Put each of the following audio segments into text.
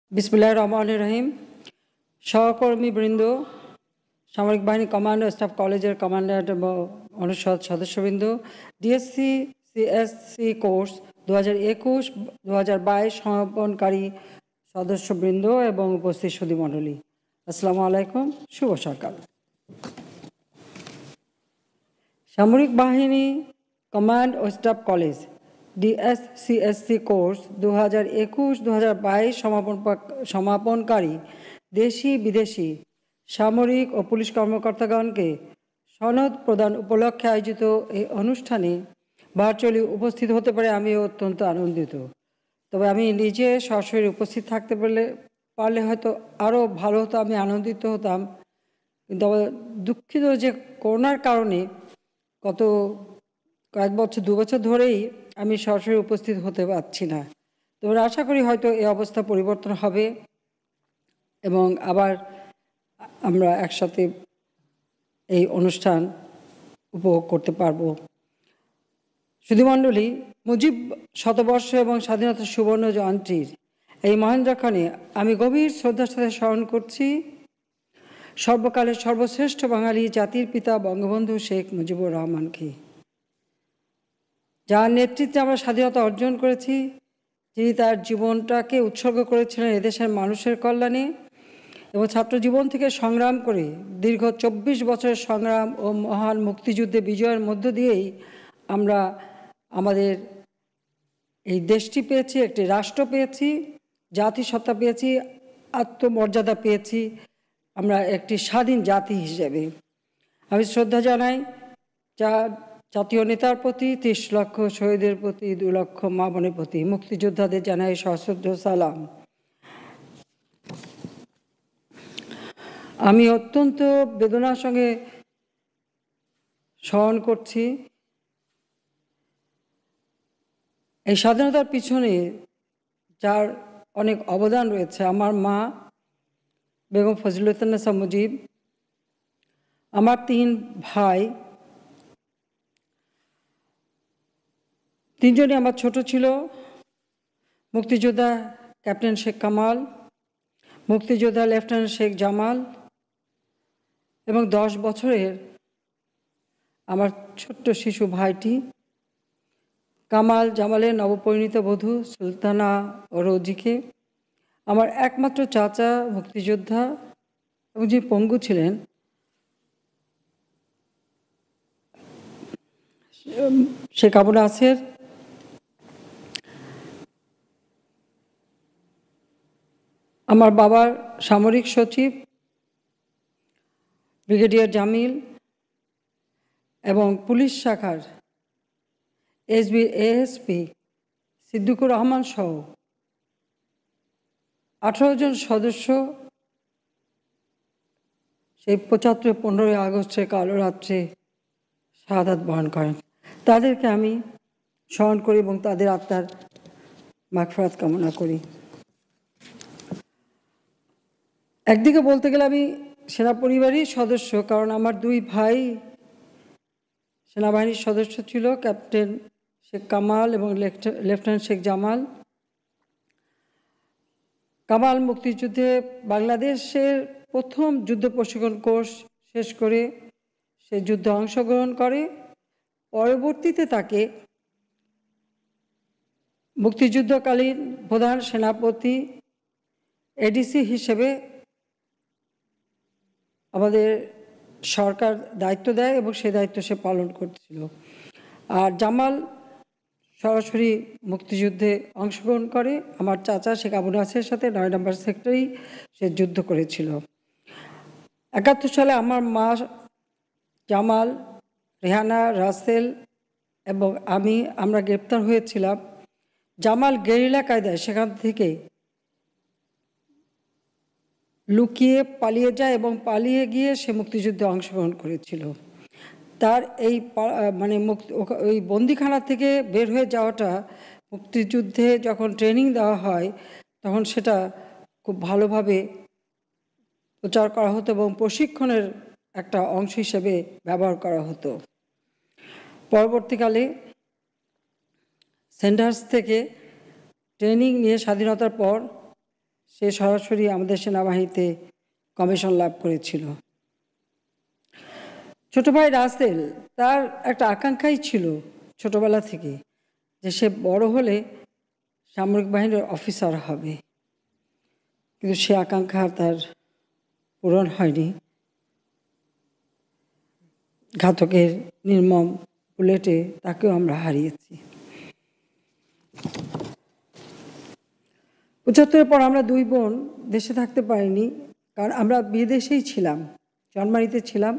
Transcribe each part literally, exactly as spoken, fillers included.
বিসমিল্লাহির রহমানির রহিম। সহকর্মীবৃন্দ, সামরিক বাহিনী কমান্ড ও স্টাফ কলেজের কমান্ড্যান্ট এবং অনুষদ সদস্যবৃন্দ, ডিএসসি সিএসসি কোর্স দু হাজার একুশ দু হাজার বাইশ সমাপনকারী সদস্যবৃন্দ এবং উপস্থিত সুধীমণ্ডলী, আসসালামু আলাইকুম, শুভ সকাল। সামরিক বাহিনী কমান্ড ও স্টাফ কলেজ ডিএসসিএসসি কোর্স দু হাজার একুশ দু হাজার বাইশ সমাপন সমাপনকারী দেশি বিদেশি সামরিক ও পুলিশ কর্মকর্তাগণকে সনদ প্রদান উপলক্ষে আয়োজিত এই অনুষ্ঠানে ভার্চুয়ালি উপস্থিত হতে পারে আমি অত্যন্ত আনন্দিত। তবে আমি নিজে সরাসরি উপস্থিত থাকতে পারলে পারলে হয়তো আরও ভালো হতো, আমি আনন্দিত হতাম। কিন্তু দুঃখিত যে করোনার কারণে গত কয়েক বছর দু বছর ধরেই আমি সরাসরি উপস্থিত হতে পারছি না। তবে আশা করি হয়তো এই অবস্থা পরিবর্তন হবে এবং আবার আমরা একসাথে এই অনুষ্ঠান উপভোগ করতে পারব। সুধীমণ্ডলী, মুজিব শতবর্ষ এবং স্বাধীনতার সুবর্ণ জয়ন্তীর এই মহেন্দ্রক্ষণে আমি গভীর শ্রদ্ধার সাথে স্মরণ করছি সর্বকালের সর্বশ্রেষ্ঠ বাঙালি জাতির পিতা বঙ্গবন্ধু শেখ মুজিবুর রহমানকে, যার নেতৃত্বে আমরা স্বাধীনতা অর্জন করেছি। যিনি তার জীবনটাকে উৎসর্গ করেছিলেন এদেশের মানুষের কল্যাণে এবং ছাত্র জীবন থেকে সংগ্রাম করে দীর্ঘ চব্বিশ বছরের সংগ্রাম ও মহান মুক্তিযুদ্ধে বিজয়ের মধ্য দিয়েই আমরা আমাদের এই দেশটি পেয়েছি, একটি রাষ্ট্র পেয়েছি, জাতিসত্তা পেয়েছি, আত্মমর্যাদা পেয়েছি, আমরা একটি স্বাধীন জাতি হিসেবে। আমি শ্রদ্ধা জানাই যা জাতীয় নেতার প্রতি, ত্রিশ লক্ষ শহীদের প্রতি, দু লক্ষ মা বোনের প্রতি, মুক্তিযোদ্ধাদের জানাই সশ্রদ্ধ সালাম। আমি অত্যন্ত বেদনার সঙ্গে স্মরণ করছি এই স্বাধীনতার পিছনে যার অনেক অবদান রয়েছে। আমার মা বেগম ফজিলতুন্নেসা মুজিব, আমার তিন ভাই, তিনজনই আমার ছোট ছিল। মুক্তিযোদ্ধা ক্যাপ্টেন শেখ কামাল, মুক্তিযোদ্ধা লেফটেন্যান্ট শেখ জামাল এবং দশ বছরের আমার ছোট্ট শিশু ভাইটি কামাল জামালের নবপরিণীত বধূ সুলতানা ও রোজিকে, আমার একমাত্র চাচা মুক্তিযোদ্ধা এবং যিনি পঙ্গু ছিলেন শেখ আবু নাসের, আমার বাবার সামরিক সচিব ব্রিগেডিয়ার জামিল এবং পুলিশ শাখার এসবি এএসপি সিদ্দিকুর রহমান সহ আঠারো জন সদস্য সেই পঁচাত্তর পনেরোই আগস্টের কালো রাত্রে শাহাদাত বরণ করেন। তাদেরকে আমি স্মরণ করি এবং তাদের আত্মার মাগফিরাত কামনা করি। একদিকে বলতে গেলে আমি সেনা পরিবারই সদস্য, কারণ আমার দুই ভাই সেনাবাহিনীর সদস্য ছিল, ক্যাপ্টেন শেখ কামাল এবং লেফটেন্যান্ট শেখ জামাল। কামাল মুক্তিযুদ্ধে বাংলাদেশের প্রথম যুদ্ধ প্রশিক্ষণ কোর্স শেষ করে সে যুদ্ধে অংশগ্রহণ করে। পরবর্তীতে তাকে মুক্তিযুদ্ধকালীন প্রধান সেনাপতি এডিসি হিসেবে আমাদের সরকার দায়িত্ব দেয় এবং সেই দায়িত্ব সে পালন করছিল। আর জামাল সরাসরি মুক্তিযুদ্ধে অংশগ্রহণ করে। আমার চাচা শেখ আবু নাসের সাথে নয় নম্বর সেক্টরেই সে যুদ্ধ করেছিল। একাত্তর সালে আমার মা, জামাল, রেহানা, রাসেল এবং আমি আমরা গ্রেপ্তার হয়েছিলাম। জামাল গেরিলা কায়দায় সেখান থেকে লুকিয়ে পালিয়ে যায় এবং পালিয়ে গিয়ে সে মুক্তিযুদ্ধে অংশগ্রহণ করেছিল। তার এই মানে মুক্তি ওই বন্দিখানা থেকে বের হয়ে যাওয়াটা মুক্তিযুদ্ধে যখন ট্রেনিং দেওয়া হয় তখন সেটা খুব ভালোভাবে প্রচার করা হতো এবং প্রশিক্ষণের একটা অংশ হিসেবে ব্যবহার করা হতো। পরবর্তীকালে সেন্ডার্স থেকে ট্রেনিং নিয়ে স্বাধীনতার পর সে সরাসরি আমাদের সেনাবাহিনীতে কমিশন লাভ করেছিল। ছোট ভাই রাসেল, তার একটা আকাঙ্ক্ষাই ছিল ছোটবেলা থেকে যে সে বড় হলে সামরিক বাহিনীর অফিসার হবে, কিন্তু সে আকাঙ্ক্ষা তার পূরণ হয়নি। ঘাতকের নির্মম বুলেটে তাকেও আমরা হারিয়েছি। পঁচাত্তরের পর আমরা দুই বোন দেশে থাকতে পারিনি, কারণ আমরা বিদেশেই ছিলাম, জার্মানিতে ছিলাম,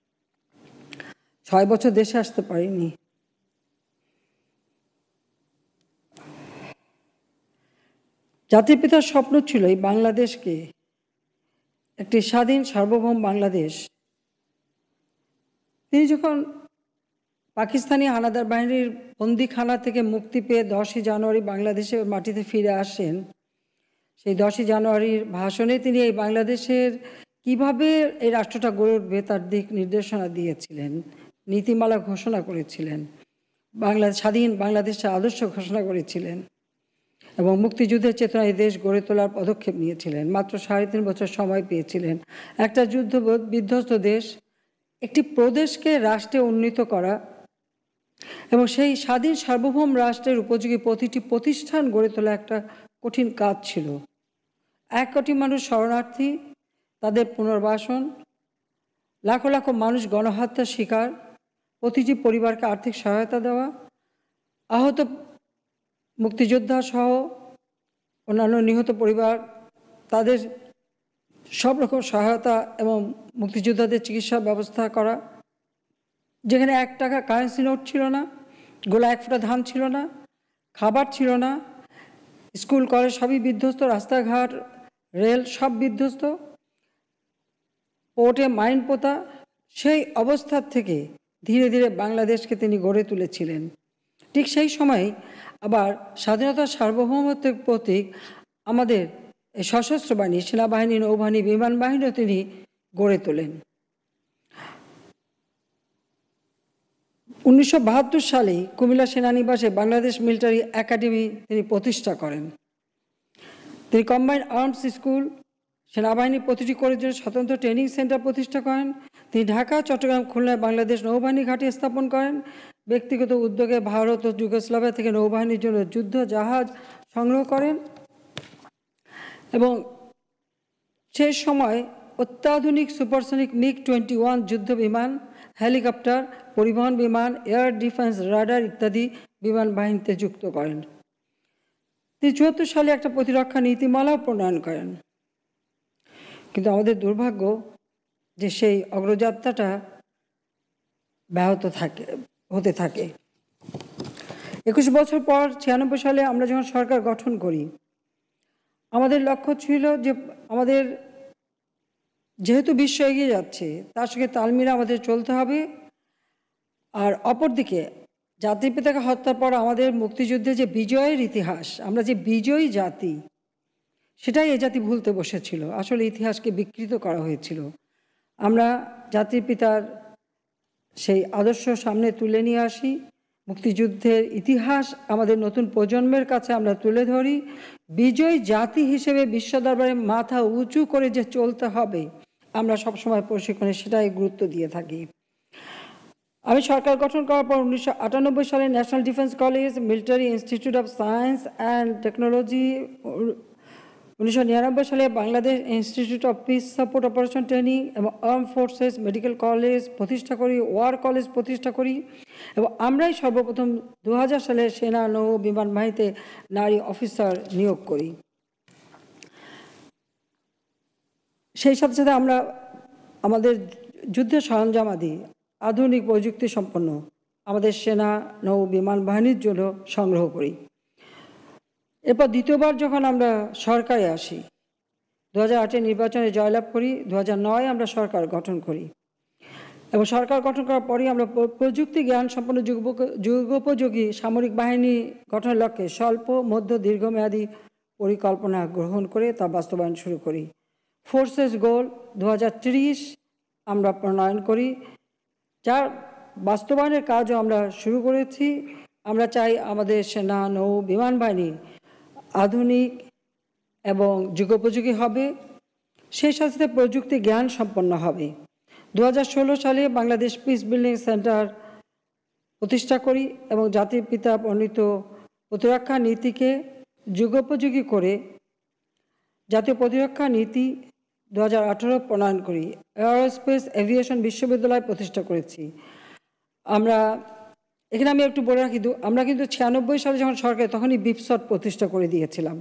ছয় বছর দেশে আসতে পারিনি। জাতির পিতার স্বপ্ন ছিল এই বাংলাদেশকে একটি স্বাধীন সার্বভৌম বাংলাদেশ। তিনি যখন পাকিস্তানি হানাদার বাহিনীর বন্দিখানা থেকে মুক্তি পেয়ে দশই জানুয়ারি বাংলাদেশের মাটিতে ফিরে আসেন, সেই দশই জানুয়ারির ভাষণে তিনি এই বাংলাদেশের কিভাবে এই রাষ্ট্রটা গড়ে উঠবে তার দিক নির্দেশনা দিয়েছিলেন, নীতিমালা ঘোষণা করেছিলেন, বাংলা স্বাধীন বাংলাদেশের আদর্শ ঘোষণা করেছিলেন এবং মুক্তিযুদ্ধের চেতনায় দেশ গড়ে তোলার পদক্ষেপ নিয়েছিলেন। মাত্র সাড়ে তিন বছর সময় পেয়েছিলেন একটা যুদ্ধ বিধ্বস্ত দেশ একটি প্রদেশকে রাষ্ট্রে উন্নীত করা এবং সেই স্বাধীন সার্বভৌম রাষ্ট্রের উপযোগী প্রতিটি প্রতিষ্ঠান গড়ে তোলা একটা কঠিন কাজ ছিল। এক কোটি মানুষ শরণার্থী, তাদের পুনর্বাসন, লাখো লাখো মানুষ গণহত্যার শিকার, প্রতিটি পরিবারকে আর্থিক সহায়তা দেওয়া, আহত মুক্তিযোদ্ধা সহ অন্যান্য নিহত পরিবার তাদের সব রকম সহায়তা এবং মুক্তিযোদ্ধাদের চিকিৎসার ব্যবস্থা করা, যেখানে এক টাকা কারেন্সি নোট ছিল না, গোলা এক ফোঁটা ধান ছিল না, খাবার ছিল না, স্কুল কলেজ সবই বিধ্বস্ত, রাস্তাঘাট রেল সব বিধ্বস্ত, পোর্টে মাইন পোতা। সেই অবস্থার থেকে ধীরে ধীরে বাংলাদেশকে তিনি গড়ে তুলেছিলেন। ঠিক সেই সময় আবার স্বাধীনতার সার্বভৌমত্বের প্রতীক আমাদের সশস্ত্র বাহিনী, সেনাবাহিনী, নৌবাহিনী, বিমান বাহিনীও তিনি গড়ে তোলেন। উনিশশো বাহাত্তর সালে কুমিল্লা সেনানিবাসে বাংলাদেশ মিলিটারি একাডেমি তিনি প্রতিষ্ঠা করেন। তিনি কম্বাইন্ড আর্মস স্কুল, সেনাবাহিনীর প্রতিটি কোরের জন্য স্বতন্ত্র ট্রেনিং সেন্টার প্রতিষ্ঠা করেন। তিনি ঢাকা, চট্টগ্রাম, খুলনায় বাংলাদেশ নৌবাহিনী ঘাঁটি স্থাপন করেন। ব্যক্তিগত উদ্যোগে ভারত ও যুগোস্লাভিয়া থেকে নৌবাহিনীর জন্য যুদ্ধ জাহাজ সংগ্রহ করেন এবং সেই সময় অত্যাধুনিক সুপারসনিক মিগ টোয়েন্টি ওয়ান যুদ্ধ বিমান, হেলিকপ্টার, পরিবহন বিমান, এয়ার ডিফেন্স রাডার ইত্যাদি বিমান বাহিনীতে যুক্ত করেন। তিনি চুয়াত্তর সালে একটা প্রতিরক্ষা নীতিমালাও প্রণয়ন করেন। কিন্তু আমাদের দুর্ভাগ্য যে সেই অগ্রযাত্রাটা ব্যাহত থাকে হতে থাকে। একুশ বছর পর ছিয়ানব্বই সালে আমরা যখন সরকার গঠন করি, আমাদের লক্ষ্য ছিল যে আমাদের যেহেতু বিশ্ব এগিয়ে যাচ্ছে তার সঙ্গে তাল মিলিয়ে আমাদের চলতে হবে। আর অপরদিকে জাতির পিতাকে হত্যার পর আমাদের মুক্তিযুদ্ধে যে বিজয়ের ইতিহাস, আমরা যে বিজয়ী জাতি, সেটাই এ জাতি ভুলতে বসেছিল। আসলে ইতিহাসকে বিকৃত করা হয়েছিল। আমরা জাতির পিতার সেই আদর্শ সামনে তুলে নিয়ে আসি, মুক্তিযুদ্ধের ইতিহাস আমাদের নতুন প্রজন্মের কাছে আমরা তুলে ধরি। বিজয়ী জাতি হিসেবে বিশ্ব দরবারে মাথা উঁচু করে যে চলতে হবে, আমরা সবসময় প্রশিক্ষণে সেটাই গুরুত্ব দিয়ে থাকি। আমি সরকার গঠন করার পর উনিশশো আটানব্বই সালে national defence college, military institute of science and technology, উনিশশো নিরানব্বই সালে Bangladesh institute of peace support operation training এবং আর্ম ফোর্সেস মেডিকেল কলেজ প্রতিষ্ঠা করি, ওয়ার কলেজ প্রতিষ্ঠা করি এবং আমরাই সর্বপ্রথম দু হাজার সালে সেনা, নৌ, বিমান বাহিনীতে নারী অফিসার নিয়োগ করি। সেই সাথে সাথে আমরা আমাদের যুদ্ধের সরঞ্জামাদি আধুনিক প্রযুক্তি সম্পন্ন আমাদের সেনা, নৌ, বিমান বাহিনীর জন্য সংগ্রহ করি। এরপর দ্বিতীয়বার যখন আমরা সরকারে আসি, দু হাজার আটের নির্বাচনে জয়লাভ করি, দু হাজার নয় আমরা সরকার গঠন করি এবং সরকার গঠন করার পরই আমরা প্রযুক্তি জ্ঞান সম্পন্ন যুগোপযোগী সামরিক বাহিনী গঠনের লক্ষ্যে স্বল্প, মধ্য, দীর্ঘমেয়াদী পরিকল্পনা গ্রহণ করে তা বাস্তবায়ন শুরু করি। ফোর্সেস গোল দু হাজার তিরিশ আমরা প্রণয়ন করি, যার বাস্তবায়নের কাজও আমরা শুরু করেছি। আমরা চাই আমাদের সেনা, নৌ, বিমান বাহিনী আধুনিক এবং যুগোপযোগী হবে, সেই সাথে প্রযুক্তি জ্ঞান সম্পন্ন হবে। দু হাজার ষোলো সালে বাংলাদেশ পিস বিল্ডিং সেন্টার প্রতিষ্ঠা করি এবং জাতির পিতা প্রণীত প্রতিরক্ষা নীতিকে যুগোপযোগী করে জাতীয় প্রতিরক্ষা নীতি দু হাজার আঠারো প্রণয়ন করি। এয়ারোস্পেস এভিয়েশন বিশ্ববিদ্যালয় প্রতিষ্ঠা করেছি। আমরা এখানে আমি একটু বলে রাখি, আমরা কিন্তু ছিয়ানব্বই সালে যখন সরকার তখনই বিপসট প্রতিষ্ঠা করে দিয়েছিলাম।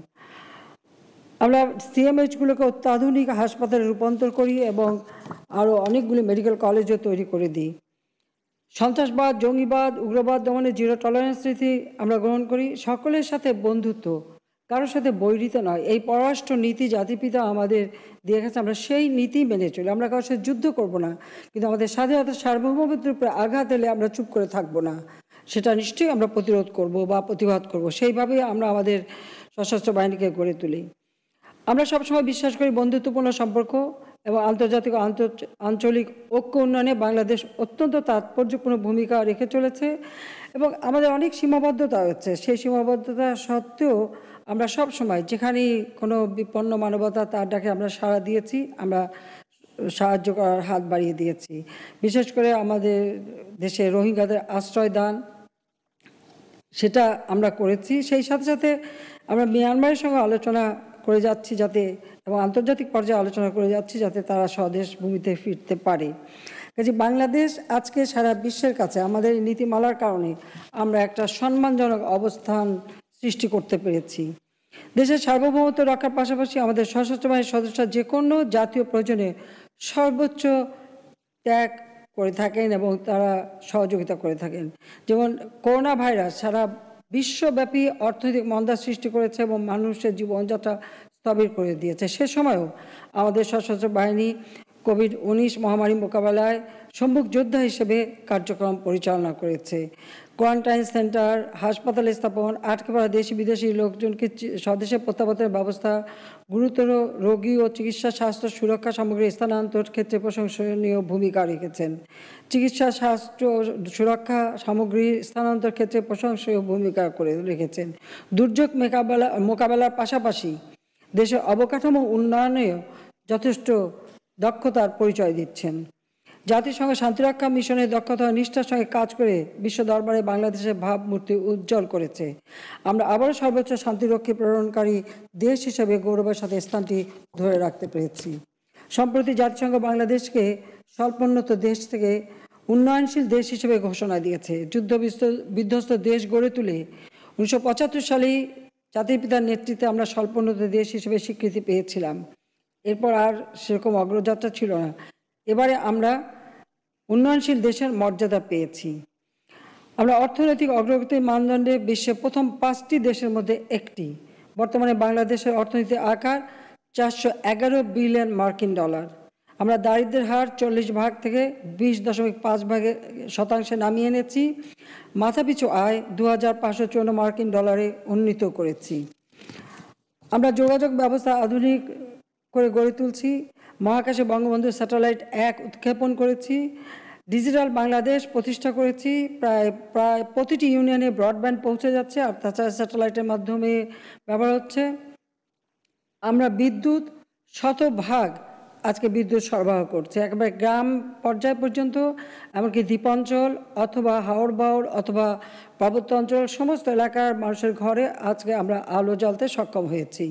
আমরা সিএমএইচগুলোকে অত্যাধুনিক হাসপাতালে রূপান্তর করি এবং আরও অনেকগুলি মেডিকেল কলেজও তৈরি করে দিই। সন্ত্রাসবাদ, জঙ্গিবাদ, উগ্রবাদ দমনে জিরো টলারেন্স নীতি আমরা গ্রহণ করি। সকলের সাথে বন্ধুত্ব, কারোর সাথে বৈরিতা নয়, এই পররাষ্ট্র নীতি জাতিপিতা আমাদের দিয়ে গেছে, আমরা সেই নীতি মেনে চলি। আমরা কারোর সাথে যুদ্ধ করব না, কিন্তু আমাদের স্বাধীনতা সার্বভৌমত্বের উপরে আঘাত এলে আমরা চুপ করে থাকব না, সেটা নিশ্চয়ই আমরা প্রতিরোধ করব বা প্রতিবাদ করব। সেইভাবেই আমরা আমাদের সশস্ত্র বাহিনীকে গড়ে তুলি। আমরা সবসময় বিশ্বাস করি বন্ধুত্বপূর্ণ সম্পর্ক এবং আন্তর্জাতিক আঞ্চলিক ঐক্য উন্নয়নে বাংলাদেশ অত্যন্ত তাৎপর্যপূর্ণ ভূমিকা রেখে চলেছে এবং আমাদের অনেক সীমাবদ্ধতা হচ্ছে। সেই সীমাবদ্ধতা সত্ত্বেও আমরা সব সময় যেখানেই কোনো বিপন্ন মানবতা তার ডাকে আমরা সাড়া দিয়েছি, আমরা সাহায্য করার হাত বাড়িয়ে দিয়েছি। বিশেষ করে আমাদের দেশে রোহিঙ্গাদের আশ্রয় দান, সেটা আমরা করেছি। সেই সাথে সাথে আমরা মিয়ানমারের সঙ্গে আলোচনা করে যাচ্ছি যাতে, এবং আন্তর্জাতিক পর্যায়ে আলোচনা করে যাচ্ছি যাতে তারা স্বদেশ ভূমিতে ফিরতে পারে। কাজে বাংলাদেশ আজকে সারা বিশ্বের কাছে আমাদের নীতিমালার কারণে আমরা একটা সম্মানজনক অবস্থান সৃষ্টি করতে পেরেছি। দেশের সার্বভৌমত্ব রক্ষার পাশাপাশি আমাদের সশস্ত্র বাহিনীর সদস্যরা যে কোনো জাতীয় প্রয়োজনে সর্বোচ্চ ত্যাগ করে থাকেন এবং তারা সহযোগিতা করে থাকেন। যেমন করোনা ভাইরাস সারা বিশ্বব্যাপী অর্থনৈতিক মন্দা সৃষ্টি করেছে এবং মানুষের জীবনযাত্রা স্থবির করে দিয়েছে। সে সময়ও আমাদের সশস্ত্র বাহিনী কোভিড উনিশ মহামারী মোকাবেলায় সম্মুখ যোদ্ধা হিসেবে কার্যক্রম পরিচালনা করেছে। কোয়ারেন্টাইন সেন্টার, হাসপাতাল স্থাপন, আটকে পড়া দেশি বিদেশি লোকজনকে স্বদেশে প্রত্যাবর্তনের ব্যবস্থা, গুরুতর রোগী ও চিকিৎসা স্বাস্থ্য সুরক্ষা সামগ্রী স্থানান্তর ক্ষেত্রে প্রশংসনীয় ভূমিকা রেখেছেন। চিকিৎসা স্বাস্থ্য সুরক্ষা সামগ্রী স্থানান্তর ক্ষেত্রে প্রশংসনীয় ভূমিকা করে রেখেছেন। দুর্যোগ মোকাবেলা মোকাবেলার পাশাপাশি দেশের অবকাঠামো উন্নয়নেও যথেষ্ট দক্ষতার পরিচয় দিচ্ছেন। জাতিসংঘ শান্তিরক্ষা মিশনের দক্ষতা ও নিষ্ঠার সঙ্গে কাজ করে বিশ্ব দরবারে বাংলাদেশের ভাবমূর্তি উজ্জ্বল করেছে। আমরা আবারও সর্বোচ্চ শান্তিরক্ষী প্রেরণকারী দেশ হিসেবে গৌরবের সাথে স্থানটি ধরে রাখতে পেরেছি। সম্প্রতি জাতিসংঘ বাংলাদেশকে স্বল্পোন্নত দেশ থেকে উন্নয়নশীল দেশ হিসেবে ঘোষণা দিয়েছে। যুদ্ধ বিধ্বস্ত দেশ গড়ে তুলে উনিশশো পঁচাত্তর সালেই জাতির পিতার নেতৃত্বে আমরা স্বল্পোন্নত দেশ হিসেবে স্বীকৃতি পেয়েছিলাম। এরপর আর সেরকম অগ্রযাত্রা ছিল না। এবারে আমরা উন্নয়নশীল দেশের মর্যাদা পেয়েছি। আমরা অর্থনৈতিক অগ্রগতির মানদণ্ডে বিশ্বের প্রথম পাঁচটি দেশের মধ্যে একটি। বর্তমানে বাংলাদেশের অর্থনীতির আকার চারশো এগারো বিলিয়ন মার্কিন ডলার। আমরা দারিদ্র্যের হার চল্লিশ ভাগ থেকে বিশ দশমিক পাঁচ ভাগে শতাংশে নামিয়ে এনেছি। মাথাপিছু আয় দু হাজার পাঁচশো চুয়ান্ন মার্কিন ডলারে উন্নীত করেছি। আমরা যোগাযোগ ব্যবস্থা আধুনিক করে গড়ে তুলছি। মহাকাশে বঙ্গবন্ধু স্যাটেলাইট এক উৎক্ষেপণ করেছি। ডিজিটাল বাংলাদেশ প্রতিষ্ঠা করেছি। প্রায় প্রায় প্রতিটি ইউনিয়নে ব্রডব্যান্ড পৌঁছে যাচ্ছে, আর তাছাড়া স্যাটেলাইটের মাধ্যমে ব্যবহার হচ্ছে। আমরা বিদ্যুৎ শতভাগ আজকে বিদ্যুৎ সরবরাহ করছে, একেবারে গ্রাম পর্যায় পর্যন্ত, এমনকি দ্বীপাঞ্চল অথবা হাওড় বাওড় অথবা পার্বত্য অঞ্চল সমস্ত এলাকার মানুষের ঘরে আজকে আমরা আলো জ্বালতে সক্ষম হয়েছি।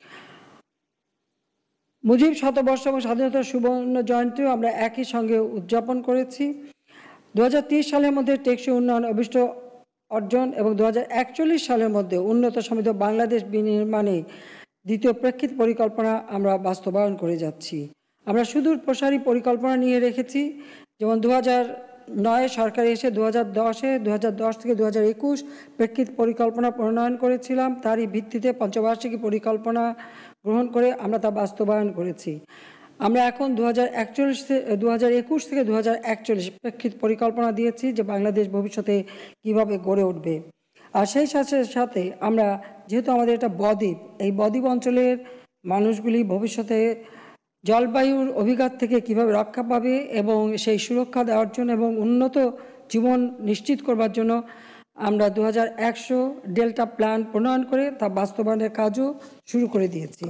মুজিব শতবর্ষ এবং স্বাধীনতার সুবর্ণ জয়ন্তীও আমরা একই সঙ্গে উদযাপন করেছি। দু হাজার তিরিশ সালের মধ্যে টেকসই উন্নয়ন অভিষ্ট অর্জন এবং দু হাজার একচল্লিশ সালের মধ্যে উন্নত সমৃদ্ধ বাংলাদেশ বিনির্মাণে দ্বিতীয় প্রেক্ষিত পরিকল্পনা আমরা বাস্তবায়ন করে যাচ্ছি। আমরা সুদূর প্রসারী পরিকল্পনা নিয়ে রেখেছি। যেমন দু হাজার নয়ে সরকার এসে দু হাজার দশে দু হাজার দশ থেকে দু হাজার একুশ প্রেক্ষিত পরিকল্পনা প্রণয়ন করেছিলাম। তারই ভিত্তিতে পঞ্চবার্ষিকী পরিকল্পনা গ্রহণ করে আমরা তা বাস্তবায়ন করেছি। আমরা এখন দু হাজার একচল্লিশ দু হাজার একুশ থেকে দু হাজার একচল্লিশ প্রেক্ষিত পরিকল্পনা দিয়েছি যে বাংলাদেশ ভবিষ্যতে কিভাবে গড়ে উঠবে। আর সেই সাথে সাথে আমরা যেহেতু আমাদের এটা বদ্বীপ, এই বদ্বীপ অঞ্চলের মানুষগুলি ভবিষ্যতে জলবায়ুর অভিঘাত থেকে কিভাবে রক্ষা পাবে এবং সেই সুরক্ষা দেওয়ার জন্য এবং উন্নত জীবন নিশ্চিত করবার জন্য আমরা দু হাজার একশো ডেল্টা প্ল্যান প্রণয়ন করে তা বাস্তবায়নের কাজও শুরু করে দিয়েছি।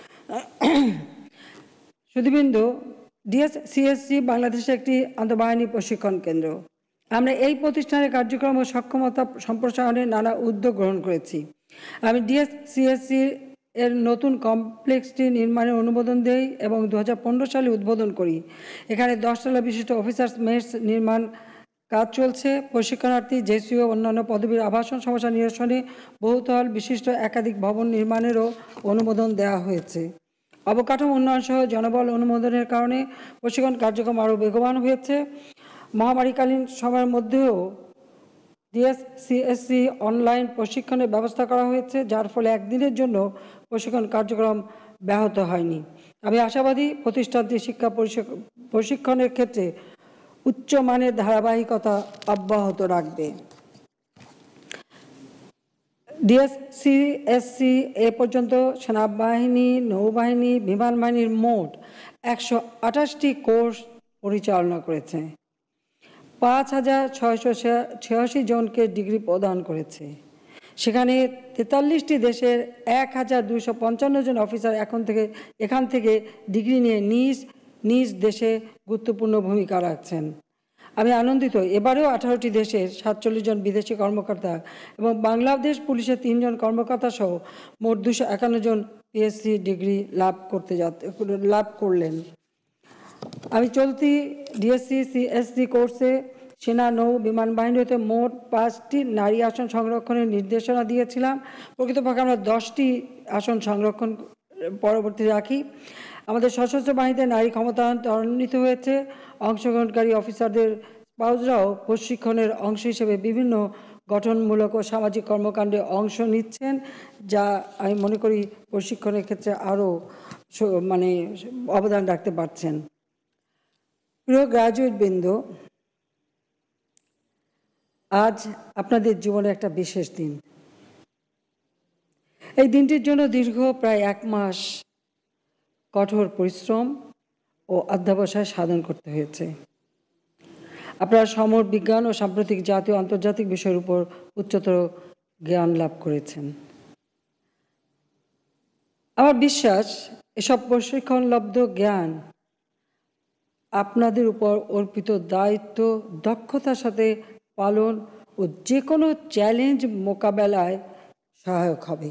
সুধীবৃন্দ, ডিএসসিএসসি বাংলাদেশের একটি আন্তঃবাহিনী প্রশিক্ষণ কেন্দ্র। আমরা এই প্রতিষ্ঠানের কার্যক্রম ও সক্ষমতা সম্প্রসারণে নানা উদ্যোগ গ্রহণ করেছি। আমি ডিএসসিএসসি এর নতুন কমপ্লেক্সটি নির্মাণের অনুমোদন দেই এবং দু হাজার পনেরো সালে উদ্বোধন করি। এখানে দশতলা বিশিষ্ট অফিসার্স মেস নির্মাণ কাজ চলছে। প্রশিক্ষণার্থী, জেসিও অন্যান্য পদবীর আবাসন সমস্যা নিরসনে বহুতল বিশিষ্ট একাধিক ভবন নির্মাণেরও অনুমোদন দেওয়া হয়েছে। অবকাঠামো উন্নয়ন সহ জনবল অনুমোদনের কারণে প্রশিক্ষণ কার্যক্রম আরও বেগবান হয়েছে। মহামারীকালীন সময়ের মধ্যেও ডিএসসিএসসি অনলাইন প্রশিক্ষণের ব্যবস্থা করা হয়েছে, যার ফলে একদিনের জন্য প্রশিক্ষণ কার্যক্রম ব্যাহত হয়নি। আমি আশাবাদী প্রতিষ্ঠানটি শিক্ষা প্রশিক্ষণের ক্ষেত্রে উচ্চমানের ধারাবাহিকতা অব্যাহত রাখবে। ডিএসসিএসসি এ পর্যন্ত সেনাবাহিনী, নৌবাহিনী, বিমান বাহিনীর মোট একশো আঠাশটি কোর্স পরিচালনা করেছে, পাঁচ হাজার ছয়শো ছিয়াশি জনকে ডিগ্রি প্রদান করেছে। সেখানে তেতাল্লিশটি দেশের এক হাজার দুইশো পঞ্চান্ন জন অফিসার এখন থেকে এখান থেকে ডিগ্রি নিয়ে নিজ নিজ দেশে গুরুত্বপূর্ণ ভূমিকা রাখছেন। আমি আনন্দিত, এবারেও আঠারোটি দেশের সাতচল্লিশ জন বিদেশি কর্মকর্তা এবং বাংলাদেশ পুলিশের তিনজন কর্মকর্তা সহ মোট দুশো একান্ন জন পিএসসি ডিগ্রি লাভ করতে লাভ করলেন। আমি চলতি ডিএসসিএসসি কোর্সে সেনা, নৌ, বিমান বাহিনী হতে মোট পাঁচটি নারী আসন সংরক্ষণের নির্দেশনা দিয়েছিলাম। প্রকৃতপক্ষে আমরা দশটি আসন সংরক্ষণ পরবর্তী রাখি। আমাদের সশস্ত্র বাহিনীতে নারী ক্ষমতায়ন ত্বরান্বিত হয়েছে। অংশগ্রহণকারী অফিসারদের স্পাউসরাও প্রশিক্ষণের অংশ হিসেবে বিভিন্ন গঠনমূলক ও সামাজিক কর্মকাণ্ডে অংশ নিচ্ছেন, যা আমি মনে করি প্রশিক্ষণের ক্ষেত্রে আরও মানে অবদান রাখতে পারছেন। প্রিয় গ্র্যাজুয়েট বৃন্দ, আজ আপনাদের জীবনে একটা বিশেষ দিন। এই দিনটির জন্য দীর্ঘ প্রায় এক মাস কঠোর পরিশ্রম ও অধ্যবসায় সাধন করতে হয়েছে। আপনারা সমর বিজ্ঞান ও সাম্প্রতিক জাতীয় আন্তর্জাতিক বিষয়ের উপর উচ্চতর জ্ঞান লাভ করেছেন। আমার বিশ্বাস এসব প্রশিক্ষণলব্ধ জ্ঞান আপনাদের উপর অর্পিত দায়িত্ব দক্ষতার সাথে পালন ও যে কোনো চ্যালেঞ্জ মোকাবেলায় সহায়ক হবে।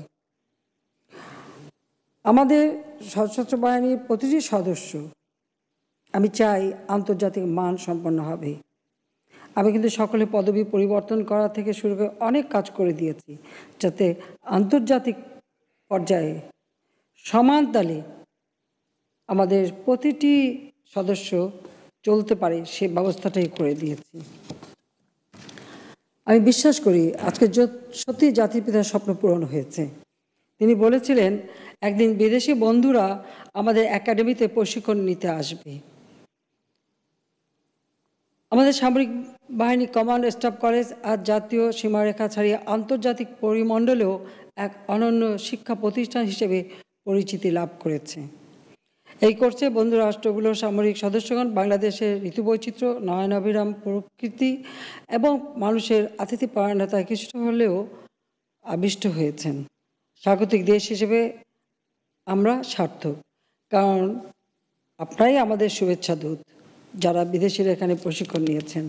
আমাদের সশস্ত্র বাহিনীর প্রতিটি সদস্য আমি চাই আন্তর্জাতিক মান সম্পন্ন হবে। আমি কিন্তু সকলে পদবি পরিবর্তন করা থেকে শুরু করে অনেক কাজ করে দিয়েছি, যাতে আন্তর্জাতিক পর্যায়ে সমান তালে আমাদের প্রতিটি সদস্য চলতে পারে সে ব্যবস্থাটাই করে দিয়েছি। আমি বিশ্বাস করি আজকে সত্যি জাতির পিতার স্বপ্ন পূরণ হয়েছে। তিনি বলেছিলেন একদিন বিদেশি বন্ধুরা আমাদের একাডেমিতে প্রশিক্ষণ নিতে আসবে। আমাদের সামরিক বাহিনী কমান্ড স্টাফ কলেজ আজ জাতীয় সীমারেখা ছাড়িয়ে আন্তর্জাতিক পরিমণ্ডলেও এক অনন্য শিক্ষা প্রতিষ্ঠান হিসেবে পরিচিতি লাভ করেছে। এই কোর্সে বন্ধু রাষ্ট্রগুলোর সামরিক সদস্যগণ বাংলাদেশের ঋতুবৈচিত্র্য, নয়নাভিরাম প্রকৃতি এবং মানুষের আতিথ্যপরায়ণতায় কিছুটা হলেও আবিষ্ট হয়েছেন। স্বাগতিক দেশ হিসেবে আমরা সার্থক, কারণ আপনারাই আমাদের শুভেচ্ছা দূত যারা বিদেশিরা এখানে প্রশিক্ষণ নিয়েছেন।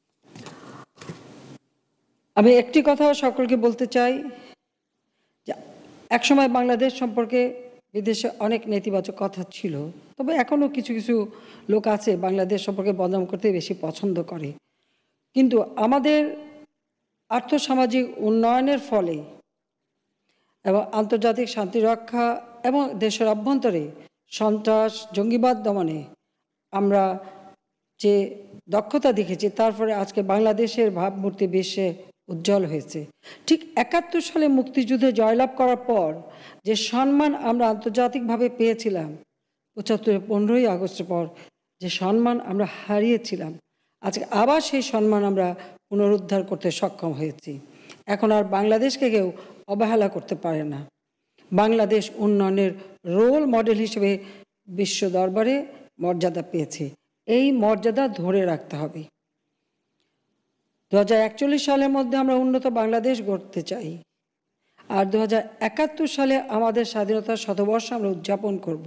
আমি একটি কথা সকলকে বলতে চাই যে একসময় বাংলাদেশ সম্পর্কে বিদেশে অনেক নেতিবাচক কথা ছিল, তবে এখনও কিছু কিছু লোক আছে বাংলাদেশ সম্পর্কে বদনাম করতে বেশি পছন্দ করে। কিন্তু আমাদের আর্থসামাজিক উন্নয়নের ফলে এবং আন্তর্জাতিক শান্তি রক্ষা এবং দেশের অভ্যন্তরে সন্ত্রাস, জঙ্গিবাদ দমনে আমরা যে দক্ষতা দেখেছি, তার ফলে আজকে বাংলাদেশের ভাবমূর্তি বিশ্বে উজ্জ্বল হয়েছে। ঠিক একাত্তর সালে মুক্তিযুদ্ধে জয়লাভ করার পর যে সম্মান আমরা আন্তর্জাতিকভাবে পেয়েছিলাম, পঁচাত্তরের পনেরোই আগস্টের পর যে সম্মান আমরা হারিয়েছিলাম, আজকে আবার সেই সম্মান আমরা পুনরুদ্ধার করতে সক্ষম হয়েছি। এখন আর বাংলাদেশকে কেউ অবহেলা করতে পারে না। বাংলাদেশ উন্নয়নের রোল মডেল হিসেবে বিশ্ব দরবারে মর্যাদা পেয়েছে। এই মর্যাদা ধরে রাখতে হবে। দু হাজার একচল্লিশ সালের মধ্যে আমরা উন্নত বাংলাদেশ গড়তে চাই, আর দু হাজার একাত্তর সালে আমাদের স্বাধীনতার শতবর্ষ আমরা উদযাপন করব।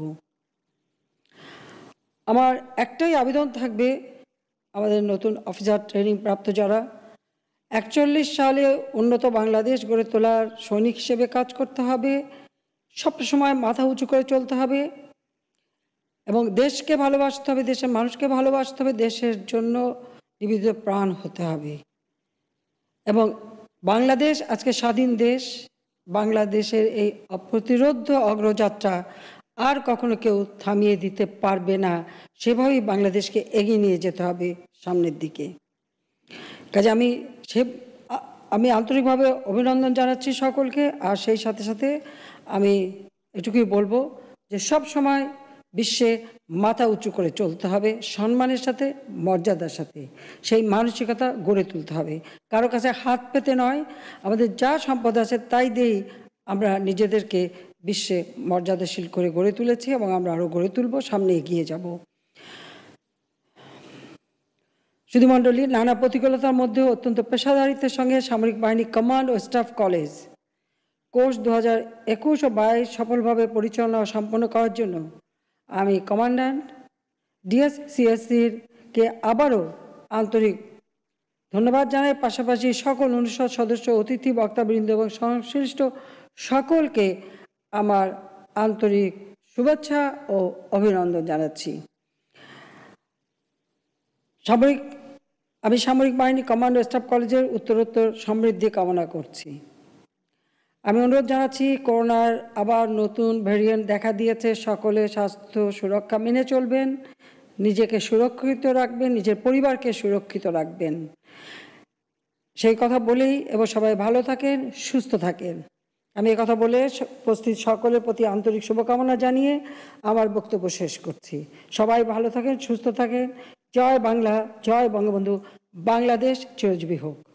আমার একটাই আবেদন থাকবে, আমাদের নতুন অফিসার ট্রেনিং প্রাপ্ত যারা, একচল্লিশ সালে উন্নত বাংলাদেশ গড়ে তোলার সৈনিক হিসেবে কাজ করতে হবে, সবসময় মাথা উঁচু করে চলতে হবে এবং দেশকে ভালোবাসতে হবে, দেশের মানুষকে ভালোবাসতে হবে, দেশের জন্য নিবেদিত প্রাণ হতে হবে। এবং বাংলাদেশ আজকে স্বাধীন দেশ, বাংলাদেশের এই অপ্রতিরোধ্য অগ্রযাত্রা আর কখনো কেউ থামিয়ে দিতে পারবে না, সেভাবেই বাংলাদেশকে এগিয়ে নিয়ে যেতে হবে সামনের দিকে। কাজে আমি সে আমি আন্তরিকভাবে অভিনন্দন জানাচ্ছি সকলকে, আর সেই সাথে সাথে আমি এটুকুই বলবো যে সব সময় বিশ্বে মাথা উঁচু করে চলতে হবে, সম্মানের সাথে, মর্যাদার সাথে, সেই মানসিকতা গড়ে তুলতে হবে। কারো কাছে হাত পেতে নয়, আমাদের যা সম্পদ আছে তাই দিয়েই আমরা নিজেদেরকে বিশ্বে মর্যাদাশীল করে গড়ে তুলেছি এবং আমরা আরও গড়ে তুলব, সামনে এগিয়ে যাব। সুধীমণ্ডলী, নানা প্রতিকূলতার মধ্যেও অত্যন্ত পেশাদারিত্বের সঙ্গে সামরিক বাহিনী কমান্ড ও স্টাফ কলেজ কোর্স দু হাজার একুশ ও বাইশ সফলভাবে পরিচালনা ও সম্পন্ন করার জন্য আমি কমান্ড্যান্ট ডিএসসিএসসির কে আবারও আন্তরিক ধন্যবাদ জানাই। পাশাপাশি সকল অনুষদ সদস্য, অতিথি বক্তাবৃন্দ এবং সংশ্লিষ্ট সকলকে আমার আন্তরিক শুভেচ্ছা ও অভিনন্দন জানাচ্ছি। সামরিক আমি সামরিক বাহিনী কমান্ড ও স্টাফ কলেজের উত্তরোত্তর সমৃদ্ধি কামনা করছি। আমি অনুরোধ জানাচ্ছি, করোনার আবার নতুন ভ্যারিয়েন্ট দেখা দিয়েছে, সকলে স্বাস্থ্য সুরক্ষা মেনে চলবেন, নিজেকে সুরক্ষিত রাখবেন, নিজের পরিবারকে সুরক্ষিত রাখবেন, সেই কথা বলেই এবং সবাই ভালো থাকেন, সুস্থ থাকেন। আমি এই কথা বলে উপস্থিত সকলের প্রতি আন্তরিক শুভকামনা জানিয়ে আমার বক্তব্য শেষ করছি। সবাই ভালো থাকেন, সুস্থ থাকেন। জয় বাংলা, জয় বঙ্গবন্ধু, বাংলাদেশ চিরজীবী হোক।